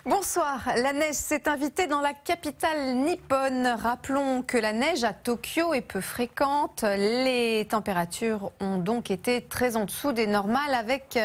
Bonsoir. La neige s'est invitée dans la capitale nippone. Rappelons que la neige à Tokyo est peu fréquente. Les températures ont donc été très en dessous des normales avec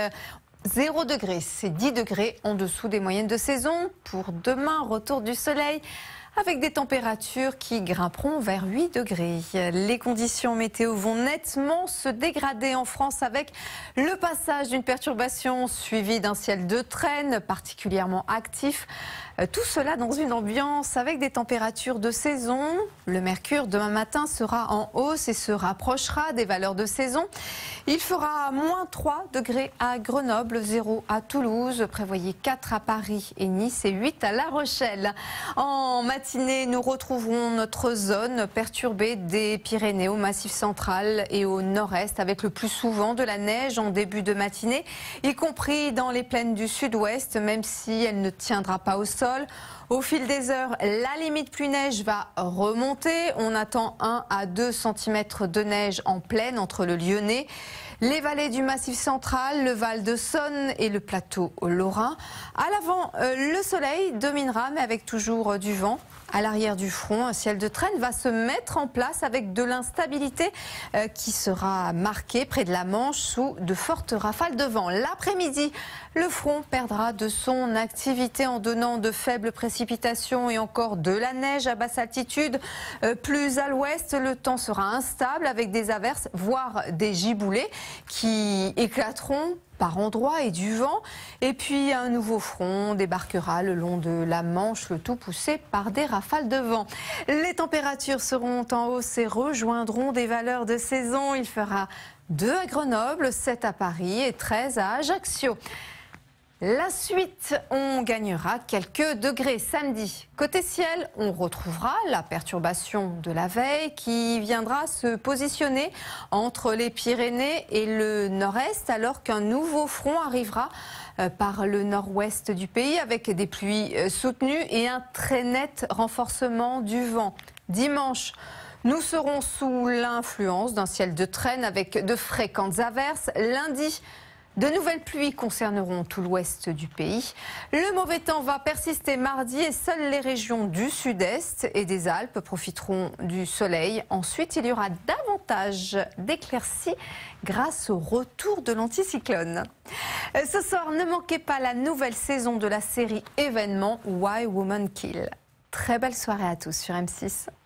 0 degré. C'est 10 degrés en dessous des moyennes de saison. Pour demain, retour du soleil avec des températures qui grimperont vers 8 degrés. Les conditions météo vont nettement se dégrader en France avec le passage d'une perturbation suivie d'un ciel de traîne particulièrement actif. Tout cela dans une ambiance avec des températures de saison. Le mercure demain matin sera en hausse et se rapprochera des valeurs de saison. Il fera moins 3 degrés à Grenoble, 0 à Toulouse, prévoyez 4 à Paris et Nice et 8 à La Rochelle. En matinée, nous retrouverons notre zone perturbée des Pyrénées au Massif central et au nord-est avec le plus souvent de la neige en début de matinée, y compris dans les plaines du sud-ouest, même si elle ne tiendra pas au sol. Au fil des heures, la limite pluie-neige va remonter. On attend 1 à 2 cm de neige en plaine entre le Lyonnais, les vallées du Massif central, le Val de Saône et le plateau lorrain. À l'avant, le soleil dominera, mais avec toujours du vent. À l'arrière du front, un ciel de traîne va se mettre en place avec de l'instabilité qui sera marquée près de la Manche sous de fortes rafales de vent. L'après-midi, le front perdra de son activité en donnant de faibles précipitations et encore de la neige à basse altitude. Plus à l'ouest, le temps sera instable avec des averses, voire des giboulées qui éclateront par endroits et du vent. Et puis un nouveau front débarquera le long de la Manche, le tout poussé par des rafales de vent. Les températures seront en hausse et rejoindront des valeurs de saison. Il fera 2 à Grenoble, 7 à Paris et 13 à Ajaccio. La suite, on gagnera quelques degrés samedi. Côté ciel, on retrouvera la perturbation de la veille qui viendra se positionner entre les Pyrénées et le nord-est alors qu'un nouveau front arrivera par le nord-ouest du pays avec des pluies soutenues et un très net renforcement du vent. Dimanche, nous serons sous l'influence d'un ciel de traîne avec de fréquentes averses. Lundi, de nouvelles pluies concerneront tout l'ouest du pays. Le mauvais temps va persister mardi et seules les régions du sud-est et des Alpes profiteront du soleil. Ensuite, il y aura davantage d'éclaircies grâce au retour de l'anticyclone. Ce soir, ne manquez pas la nouvelle saison de la série événement Why Women Kill. Très belle soirée à tous sur M6.